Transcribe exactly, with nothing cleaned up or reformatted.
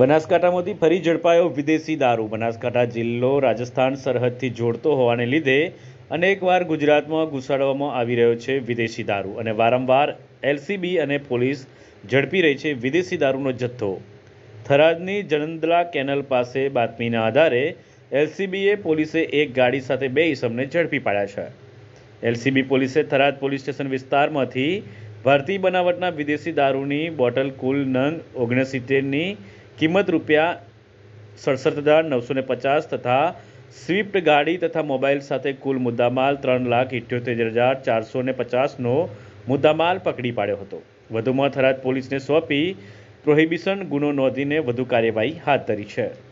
બનાસકાંઠામાંથી ફરી ઝડપાયો વિદેશી દારૂ। બનાસકાંઠા જિલ્લો રાજસ્થાન સરહદથી જોડતો હોવાને લીધે અનેકવાર ગુજરાતમાં ઘુસાડવામાં આવી રહ્યો છે વિદેશી દારૂ અને વારંવાર એલસીબી અને પોલીસ ઝડપી રહી છે વિદેશી દારૂનો જથ્થો। થરાદની જણંદલા કેનાલ પાસે બાતમીના આધારે એલસીબીએ પોલીસે એક ગાડી સાથે બે ઈસમને ઝડપી પાડ્યા છે। એલસીબી પોલીસે થરાદ પોલીસ સ્ટેશન વિસ્તારમાંથી ભારતીય બનાવટના વિદેશી દારૂની બોટલ કુલ નંગ ઓગણસિત્તેરની કિંમત રૂપિયા સડસઠ હજાર નવસો ને પચાસ તથા સ્વિફ્ટ ગાડી તથા મોબાઈલ સાથે કુલ મુદ્દામાલ ત્રણ લાખ ઇઠ્યોતેર હજાર ચારસો ને પચાસનો મુદ્દામાલ પકડી પાડ્યો હતો। વધુમાં થરાદ પોલીસને સોંપી પ્રોહિબિશન ગુનો નોંધીને વધુ કાર્યવાહી હાથ ધરી છે।